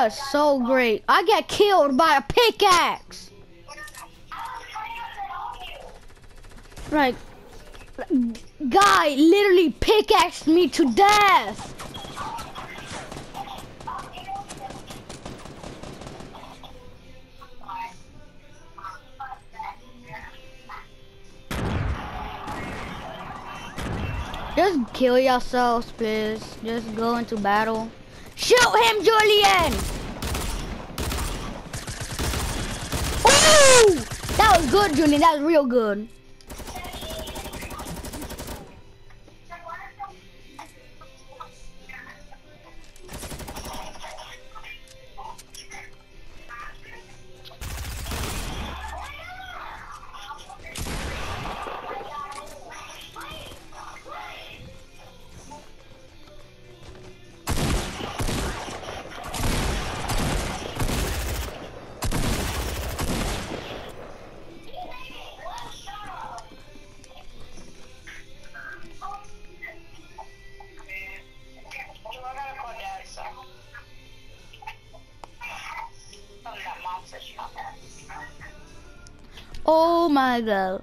was so great. I got killed by a pickaxe. Like, guy literally pickaxed me to death. Just kill yourselves, please. Just go into battle. Shoot him, Julian! Ooh! That was good, Julian. That was real good. Oh my god.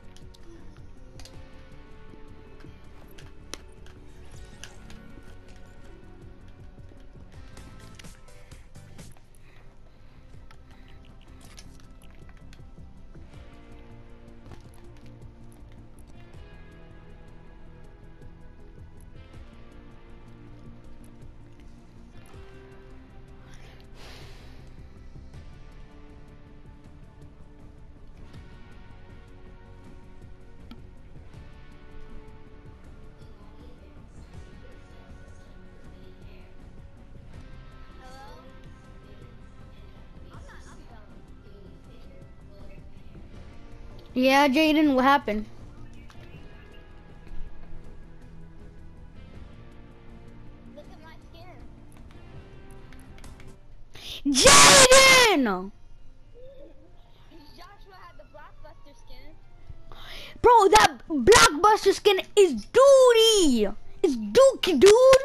Yeah, Jaden, what happened? Look at my skin. Jaden! Joshua had the blockbuster skin. Bro, that blockbuster skin is duty! It's dookie, dude!